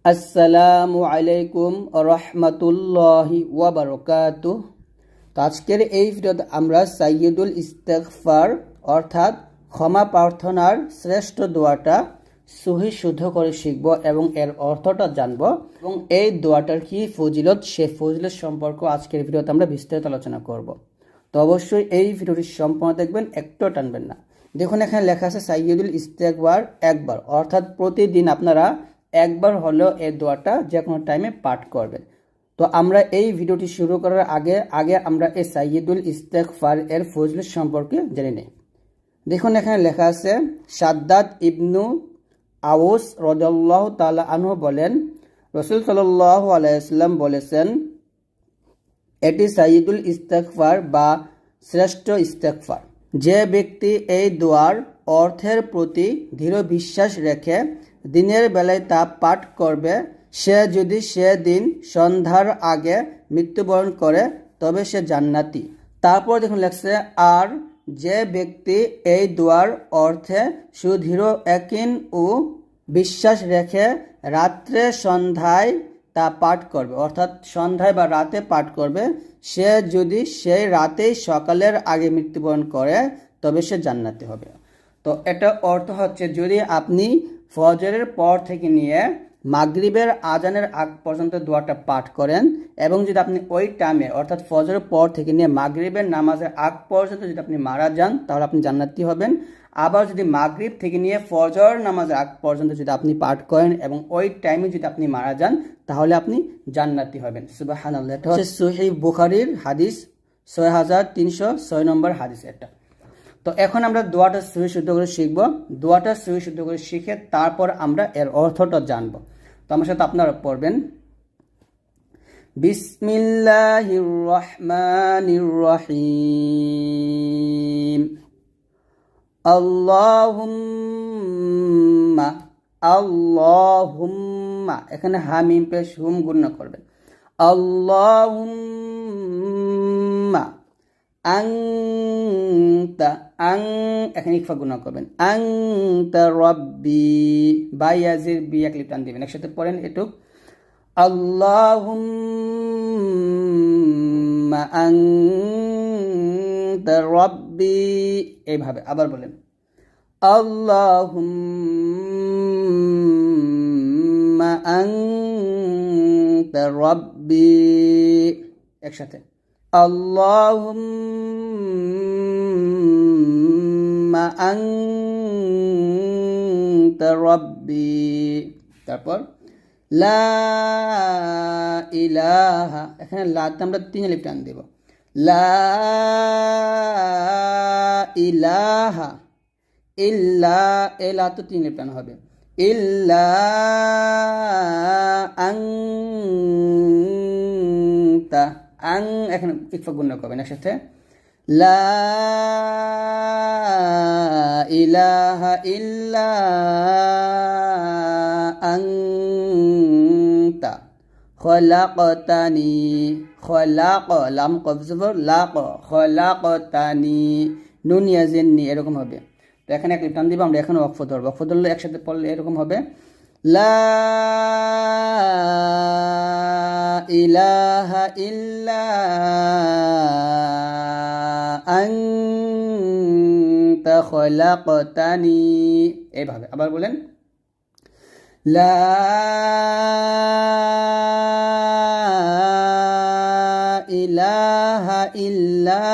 আসসালামু আলাইকুম রহমতুল্লাহি ওয়া বারাকাতুহু। তো আজকের এই ভিডিওতে আমরা সাইয়্যিদুল ইস্তিগফার অর্থাৎ ক্ষমা প্রার্থনার শ্রেষ্ঠ দোয়াটা সহি শুদ্ধ করে শিখব এবং এর অর্থটা জানব এবং এই দোয়াটার কি ফজিলত সেই ফজিলত সম্পর্কে আজকের ভিডিওতে আমরা বিস্তারিত আলোচনা করব। তো অবশ্যই এই ভিডিওটি সম্পূর্ণ দেখবেন, একটু টানবেন না। দেখুন এখানে লেখা আছে সাইয়্যিদুল ইস্তিগফার একবার, অর্থাৎ প্রতিদিন আপনারা একবার হলেও এই দোয়াটা যে কোনো টাইমে পাঠ করবেন। তো আমরা এই ভিডিওটি শুরু করার আগে আমরা এই সাইয়্যিদুল ইস্তিগফার এর ফজিলত সম্পর্কে জেনে নেই। দেখুন এখানে লেখা আছে শাদ্দাদ ইবনু আউস রাদিয়াল্লাহু তাআলা আনহু বলেন, রাসূল সাল্লাল্লাহু আলাইহি ওয়াসাল্লাম বলেছেন, এটি সাইয়্যিদুল ইস্তিগফার বা শ্রেষ্ঠ ইস্তিগফার। যে ব্যক্তি এই দোয়ার অর্থের প্রতি দৃঢ় বিশ্বাস রেখে দিনের বেলায় তা পাঠ করবে, সে যদি সেদিন সন্ধ্যার আগে মৃত্যুবরণ করে তবে সে জান্নাতি। তারপর দেখুন লেখছে, আর যে ব্যক্তি এই দোয়ার অর্থে সুদৃঢ় ইয়াকিন ও বিশ্বাস রেখে রাত্রে সন্ধ্যায় তা পাঠ করবে, অর্থাৎ সন্ধ্যায় বা রাতে পাঠ করবে, সে যদি সেই রাতেই সকালের আগে মৃত্যুবরণ করে তবে সে জান্নাতি হবে। তো এটা অর্থ হচ্ছে, যদি আপনি ফজরের পর থেকে নিয়ে মাগরিবের আজানের আগ পর্যন্ত দোয়াটা পাঠ করেন এবং যদি আপনি ওই টাইমে অর্থাৎ ফজরের পর থেকে নিয়ে মাগরিবের নামাজের আগ পর্যন্ত যদি আপনি মারা যান তাহলে আপনি জান্নাতি হবেন। আবার যদি মাগরিব থেকে নিয়ে ফজর নামাজের আগ পর্যন্ত যদি আপনি পাঠ করেন এবং ওই টাইমে যদি আপনি মারা যান তাহলে আপনি জান্নাতি হবেন। সুবহানাল্লাহ। এটা হচ্ছে সহিহ বুখারীর হাদিস 6306 নম্বর হাদিস এটা। তো এখন আমরা দোয়াটা সহি শুদ্ধ করে শিখব। দোয়াটা সহি শুদ্ধ করে শিখে তারপর আমরা এর অর্থটা জানব। তো আমার সাথে আপনারা পড়বেন, বিসমিল্লাহির রহমানির রহিম, আল্লাহুম্মা আল্লাহুম্মা, এখানে হা মিম পেশ হুম গুণ করবেন, আল্লাহুম্মা আনতা, এখানে ইকফা গুণ করবেন, আনতা রাব্বি, বাইয়াজির বি এক লিপ টান দিবেন, একসাথে পড়েন এটুক, আল্লাহুম্মা আনতা রাব্বি, এইভাবে আবার বলেন, আল্লাহুম্মা আনতা রাব্বি, একসাথে, আল্লাহুম্মা আনতা রাব্বি। তারপর লা ইলাহা, এখানে লাতে আমরা 3 আলিফ টান দেব, লা ইলাহা ইল্লা, এই লা তো 3 আলিফ টান হবে, ইল্লা আনতা, আং এখানে ইকফা গুণ করবেন, একসাথে, লা ইলাহা ইল্লা আনতা খলাকতানি, খলাক লাম কফ জবর লাক, খলাকতানি নুন ইয়াজিন নি, এরকম হবে। তো এখানে এক লিপ টান দিব, আমরা এখানে ওয়াকফ ধরব, ওয়াকফ ধরলে একসাথে পড়লে এরকম হবে, লা ইলাহা ইল্লা আনতা খলাকতানি, এইভাবে আবার বলেন, লা ইলাহা ইল্লা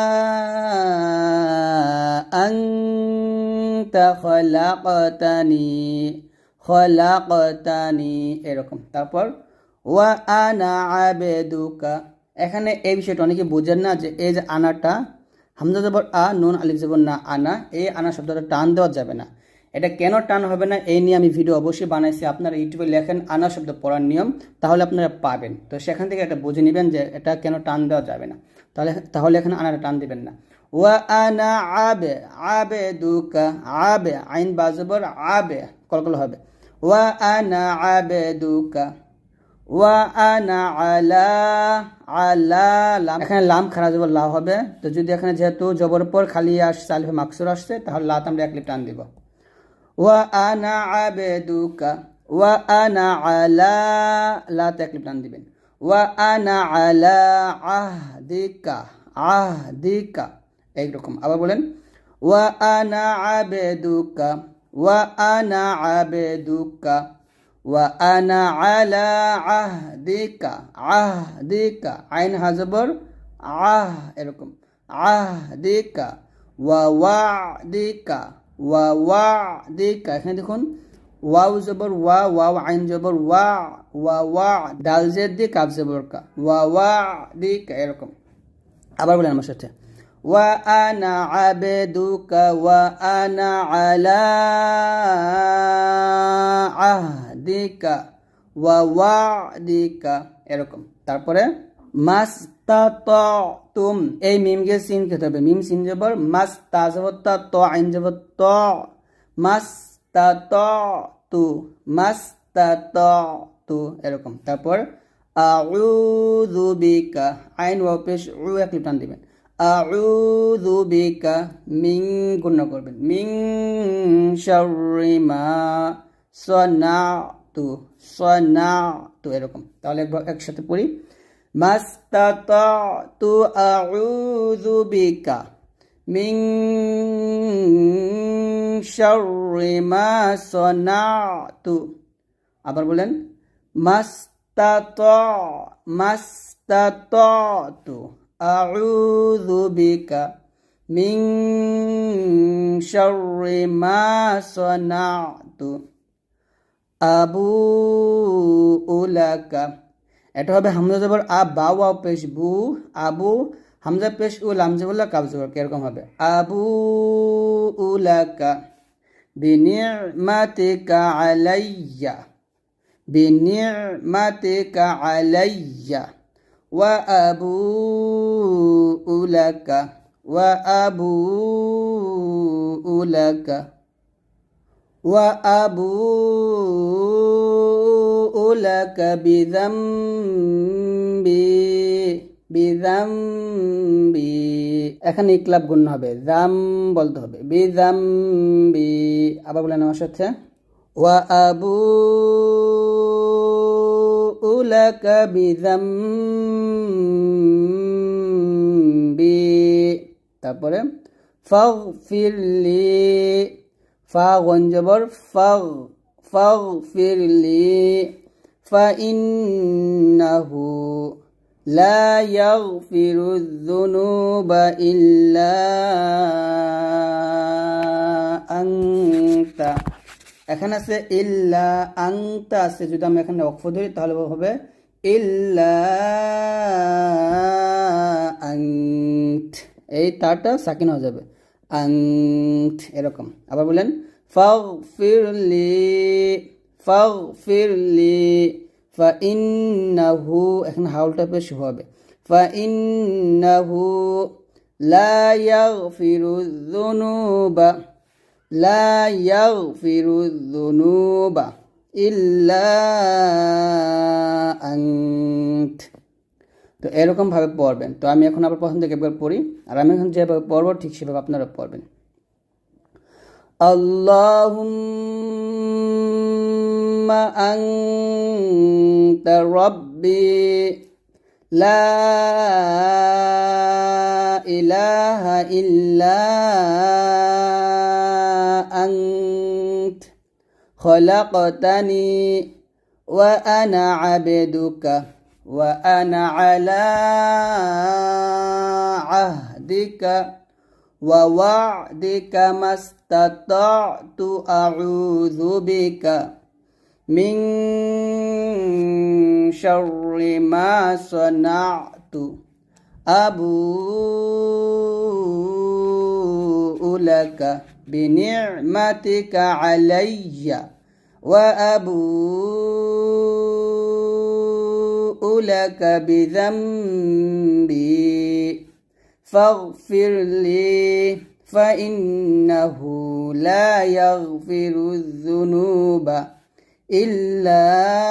আনতা খলাকতানি খলাকতানি, এরকম। তারপর ওয়া আনা আবেদুকা, এখানে এই বিষয়টা অনেকে বুঝেন না যে এই যে আনাটা হামজা জবর আ নুন আলিফ জবর না, আনা, এই আনা শব্দটা টান দেওয়া যাবে না। এটা কেন টান হবে না এই নিয়ে আমি ভিডিও অবশ্যই বানাইছি, আপনারা ইউটিউবে লেখেন আনা শব্দ পড়ার নিয়ম, তাহলে আপনারা পাবেন। তো সেখান থেকে এটা বুঝে নেবেন যে এটা কেন টান দেওয়া যাবে না, তাহলে এখানে আনাটা টান দিবেন না। ওয়া আনা আবেদুকা, আবে আইন বা জবর আবে কলকল হবে, ওয়া আনা আবেদুকা, ওয়া আনা আলা, আলা লাম, এখানে লাম খারা জবর লা হবে। তো যদি এখানে যেহেতু জবর পর খালি আসছে আলিফে মাকসুর আসছে তাহলে লাত আমরা এক লিপ টান দিব। ওয়া আনা আবেদুকা ওয়া আনা আলা লা তাকলিব টান দিবেন ওয়া আনা আলা আহদিকা আহদিকা এইরকম আবার বলেন ওয়া আনা আবেদুকা ওয়া আনা আবেদুকা ওয়া আনা আলা আহদিকা আহদিকা আইন হাজবর এরকম আহদিকা ওয়া ওয়াদিকা ওয়া ওয়াদিকা এখানে দেখুন ওয়াও জবর ওয়া ওয়াও আইন জবর ওয়া ওয়া ওয়া ডাল জেদ দিয়ে কাফ জবর কা ওয়া ওয়াদিকা এরকম আবার বলেন আমার সাথে ওয়া আনা আবেদুকা ওয়া আনা আলা আহদিকা ওয়া ওয়াদিকা এরকম তারপরে মাস্তাতাতুম এই মিম কে সিন খেতে হবে মিম সিন জবর মাস্তা জবর তা তো আইন জবর তো মাস্তাতাতু মাস্তাতাতু এরকম তারপর আউযু বিকা আইন ওয়া পেশ উ এক টান দিবেন আউযু বিকা মিন গুণ করবেন মিন শাররি মা সানাতু এরকম তাহলে একসাথে পড়ি মাস্তাতাতু আউযু বিকা মিন শাররি মা সানাতু আবার বলেন মাস্তাতাতু আউযু বিকা মিন শাররি মা সানাতু আবু উলাকা এটা হবে হামজা জবর আ বা ওয়া পেশ বু আবু হামজা পেশ উ লাম জবর কাফ জবর এরকম হবে আবু উলাকা বিনি'মাতিকা আলাইয়া বিনি'মাতিকা আলাইয়া ওয়া আবু উলাকা ওয়া আবু উলাকা ওয়া আবু উলাকা বিযামবি এখানে ইকলাব গুণ হবে জাম বলতে হবে বিযামবি আবার বলেন আমার সাথে ওয়া আবু উলাকা বিযামবি তারপরে ফাগফিরলি ফা গুণ জবর ফাগফিরলি ফাইন্নাহু লা ইয়াগফিরুয যুনুবা ইল্লা আনতা এখানে আছে ইল্লা আনতা আছে যদি আমি এখানে ওয়াকফ ধরি তাহলে হবে ইল্লা আনত এই তাটা সাকিন হয়ে যাবে আনত এরকম আবার বলেন ফাগফিরলি ফাইন্নাহু এখানে হাউলটা পেশ হবে ফাইন্নাহু লা ইয়াগফিরুয যুনুবা ইল্লা আনত তো এরকম ভাবে পড়বেন তো আমি এখন আবার প্রথম থেকে একবার পড়ি আর আমি এখন যেভাবে পড়ব ঠিক সেভাবে আপনারা পড়বেন আল্লাহুম্মা আনতা রাব্বি লা ইলাহা ইল্লা আনত খলাকতানি ওয়া আনা আবদুকা ওয়া আনা আলা আহদিকা ওয়া ওয়া'দিকা মাস্তাতা'তু আউযু বিকা মিন শাররি মা সানা'তু আবু'ু লাকা বিনি'মাতিকা আলাইয়া ওয়া আবু'ু লাকা বিযামবি ফাগফিরলি ফাইন্নাহু লা ইয়াগফিরুয যুনুবা ইল্লা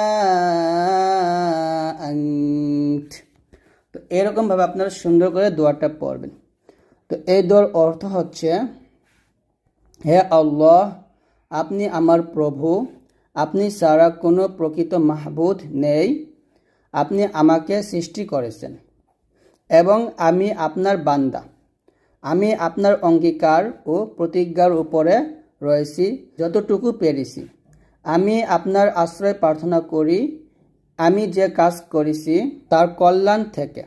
আনত তো এরকম ভাবে আপনারা সুন্দর করে দোয়াটা পড়বেন তো এই দোয়ার অর্থ হচ্ছে হে আল্লাহ আপনি আমার প্রভু আপনি ছাড়া কোনো প্রকৃত মাহবুদ নেই। আপনি আমাকে সৃষ্টি করেছেন এবং আমি আপনার বান্দা। আমি আপনার অঙ্গীকার ও প্রতিজ্ঞার উপরে রয়েছি যতটুকু পেরেছি। আমি আপনার আশ্রয় প্রার্থনা করি আমি যে কাজ করেছি তার কল্যাণ থেকে।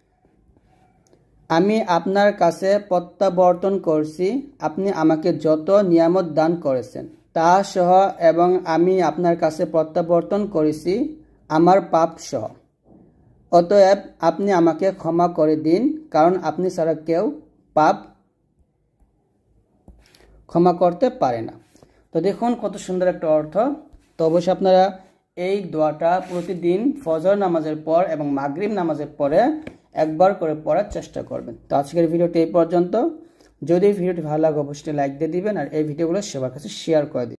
আমি আপনার কাছে প্রত্যাবর্তন করছি আপনি আমাকে যত নিয়ামত দান করেছেন তা সহ, এবং আমি আপনার কাছে প্রত্যাবর্তন করেছি আমার পাপ সহ। অতএব আপনি আমাকে ক্ষমা করে দিন, কারণ আপনি ছাড়া কেউ পাপ ক্ষমা করতে পারে না। তো দেখুন কত সুন্দর একটা অর্থ। তো অবশ্যই আপনারা এই দোয়াটা প্রতিদিন ফজর নামাজের পর এবং মাগরিব নামাজের পরে একবার করে পড়ার চেষ্টা করবেন। তো আজকের ভিডিওটি এই পর্যন্ত। যদি ভিডিওটি ভালো লাগে অবশ্যই লাইক দিয়ে দিবেন আর এই ভিডিওগুলো সবার কাছে শেয়ার করে দিবেন।